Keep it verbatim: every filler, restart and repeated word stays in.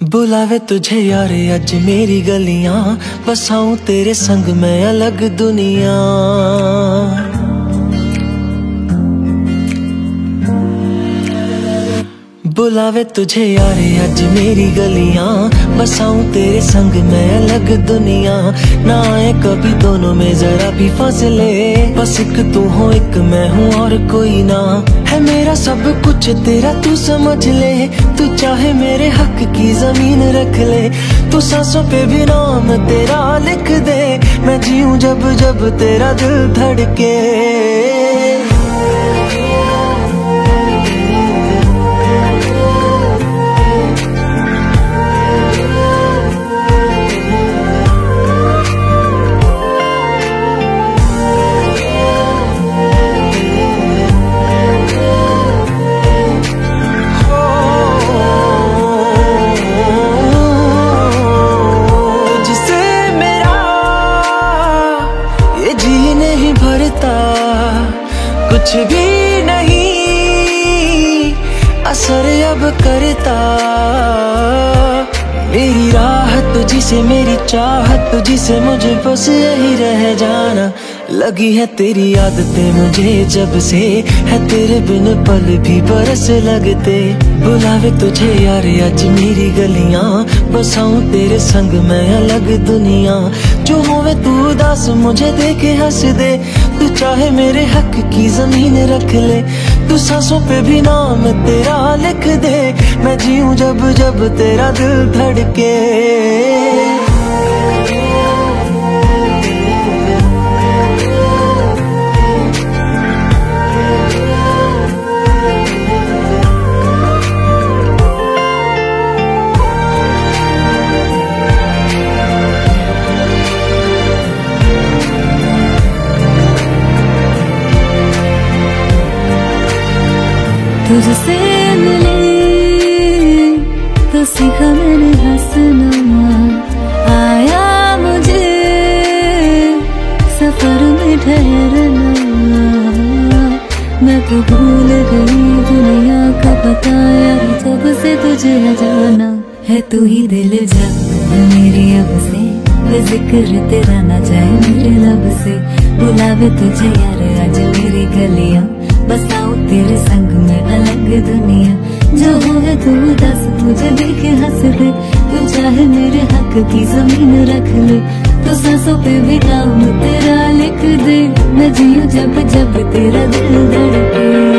बुलावे तुझे यार अज मेरी गलियां, बसाऊं तेरे संग मैं अलग दुनिया। बुलावे तुझे यार अज मेरी गलियां, बसाऊं तेरे संग मैं अलग दुनिया। ना आए कभी दोनों में जरा भी फासले, बस एक तू हो एक मैं हूँ और कोई ना। है मेरा सब कुछ तेरा तू समझ ले, तू चाहे मेरे हक की जमीन रख ले। तू सांसों पे भी नाम तेरा लिख दे, मैं जीऊं जब जब तेरा दिल धड़के। कुछ भी नहीं असर अब करता, मेरी राहत तुझी से मेरी चाहत तुझी से, मुझे बस यही रह जाना। लगी है तेरी आदतें मुझे जब से, है तेरे बिन पल भी बरस लगते। बुलावे तुझे यार आज मेरी गलियां, बसाऊं तेरे संग मैं अलग दुनिया। जो होवे तू उदास मुझे देखे हंस दे, तू चाहे मेरे हक की जमीन रख ले। तू सांसों पे भी नाम तेरा लिख दे, मैं जीऊं जब जब तेरा दिल धड़के। तुझसे मिले तो सीखा मैंने हंसना, आया मुझे सफर में ठहरना। मैं तो भूल गई दुनिया का पता यार, जब से तुझे जाना है। तू ही दिल जा मेरी अब से, वे जिक्र तेरा ना जाए मेरे लब से। बुलावे तुझे यार आज मेरी गलियां, बसाऊं तेरे संग में अलग दुनिया। जो होवे तू दस मुझे देखे हंस दे, तू चाहे मेरे हक की जमीन रख ले। तो सांसों पे भी नाम तेरा लिख दे, मैं जीऊं जब जब तेरा दिल धड़के।